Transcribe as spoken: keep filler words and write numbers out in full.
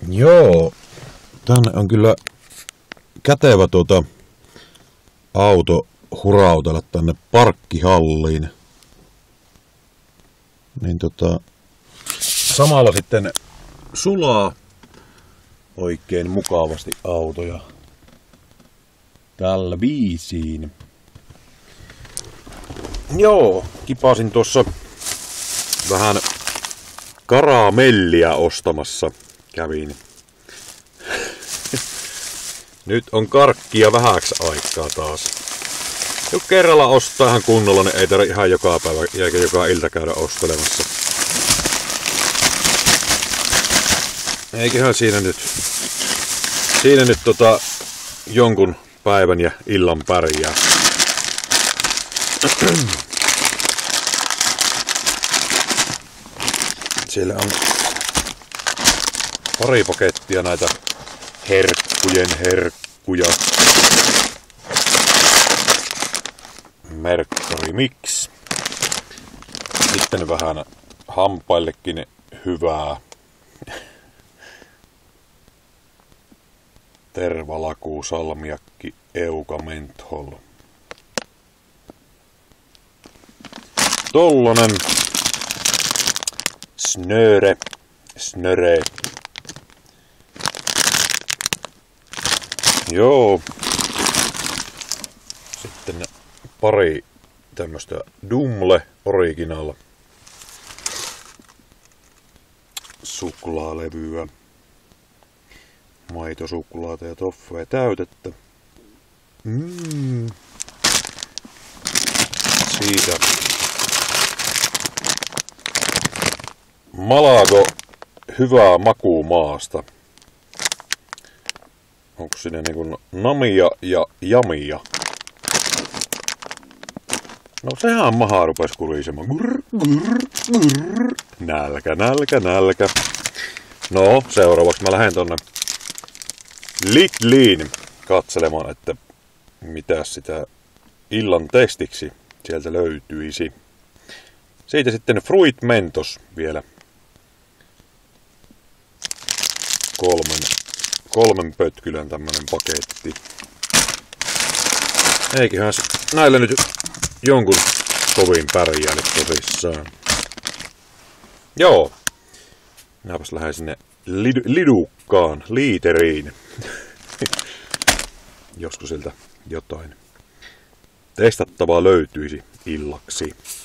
Joo, tänne on kyllä kätevä tuota auto hurautella tänne parkkihalliin. Niin tota, samalla sitten sulaa oikein mukavasti autoja tällä viisiin. Joo, kipasin tuossa vähän karamellia ostamassa. Kävin. Nyt on karkkia vähäksi aikaa taas. Jos kerralla ostaa ihan kunnolla, niin ei tarvitse ihan joka päivä eikä joka ilta käydä ostelemassa. Eiköhän siinä nyt, siinä nyt tota jonkun päivän ja illan pärjää. Siellä on pari pakettia näitä herkkujen herkkuja. Merkkari Mix. Sitten vähän hampaillekin hyvää. Tervalaku, salmiakki, euka, menthol. Tollonen. Snöre. Snöre. Joo. Sitten pari tämmöstä Dumle Original suklaalevyä. Maitosuklaata ja toffee täytettä. Mm. Siitä Malago hyvää makuumaasta. Onko siinä niinku namia ja jamia? No sehän maha rupes kurisemaan. Grr, grr, grr. Nälkä, nälkä, nälkä. No, seuraavaksi mä lähden tonne Lidliin katselemaan, että mitä sitä illan testiksi sieltä löytyisi. Siitä sitten Fruit Mentos vielä. Kolmen, kolmen pötkylän tämmönen paketti. Eiköhän näillä nyt jonkun kovin pärjäälle tosissaan. Joo. Minäpäs lähden sinne lid- lidukkaan, liiteriin. Josko sieltä jotain testattavaa löytyisi illaksi.